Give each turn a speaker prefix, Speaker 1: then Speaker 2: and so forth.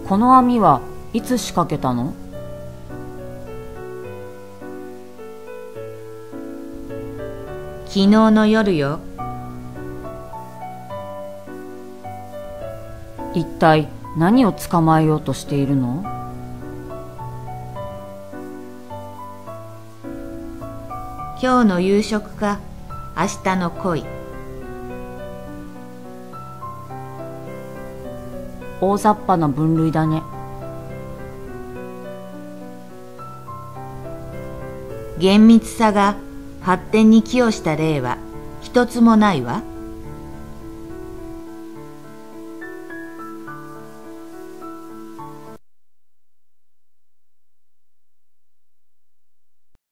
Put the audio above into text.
Speaker 1: この網はいつ仕掛けたの？
Speaker 2: 昨日の夜よ。
Speaker 1: 一体何を捕まえようとしているの？
Speaker 2: 今日の夕食か明日の恋。
Speaker 1: 大雑把な分類だね。
Speaker 2: 厳密さが発展に寄与した例は一つもないわ。